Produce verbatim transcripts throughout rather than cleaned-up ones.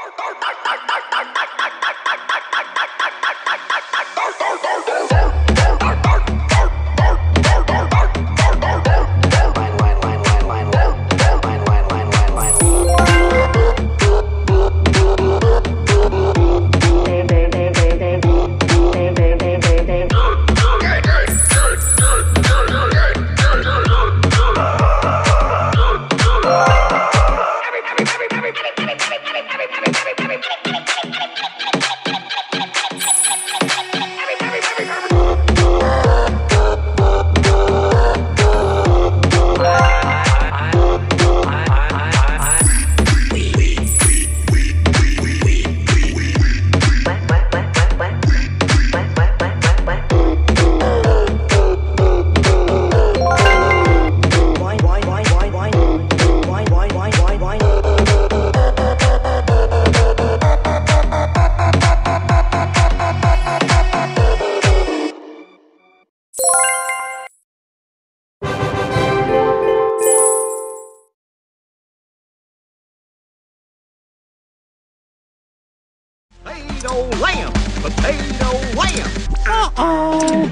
Potato lamb, potato lamb. Uh-oh.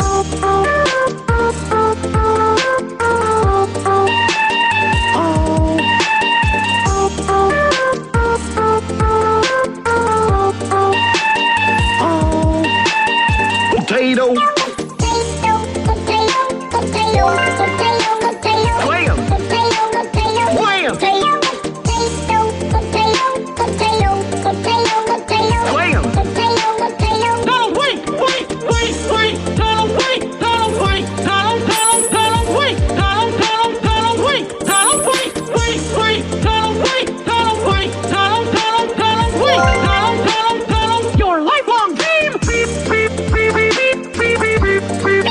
Potato. Potato, potato, potato, potato, potato. Lamb. Potato, potato. Lamb. Potato, potato, potato, potato, potato. Lamb. Potato, potato. Donald, wait, wait, wait, wait. Donald, wait, Donald, wait. Donald, Donald, Donald, wait. Donald, Donald, Donald, wait. Donald, wait, wait, wait. Donald, wait, Donald, wait. Donald, Donald, Donald, wait. Donald, Donald, Donald. Your lifelong dream. Beep, beep, beep, beep, beep, beep, beep, beep, beep.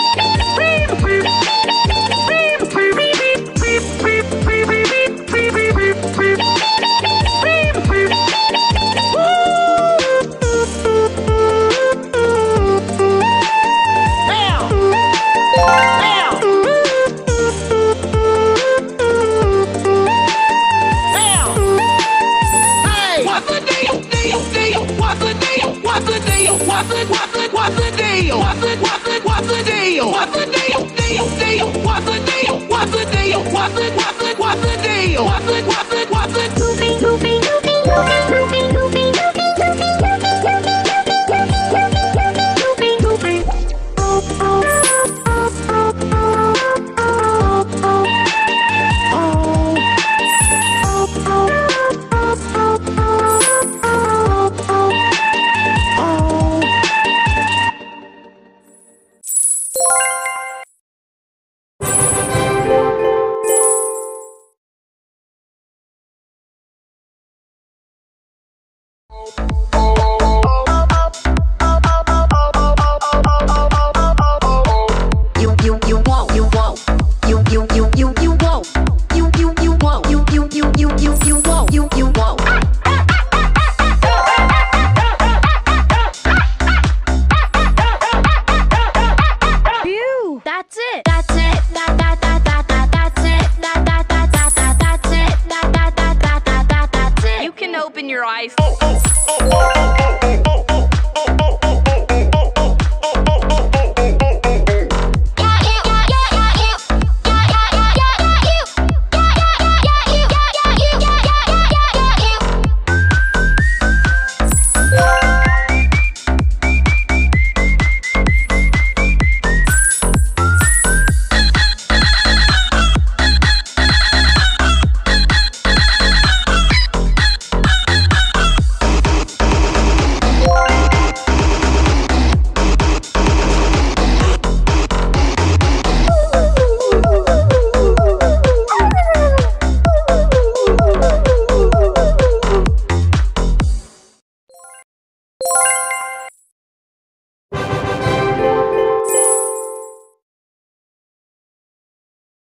What's the deal? What's the what's the what's the deal? What's the deal? Deal deal. What's the deal? What's the deal? What's the what's the what's the deal? What's the what's the what's the goofy goofy goofy goofy goofy goofy goofy goofy goofy goofy your eyes. Oh, oh.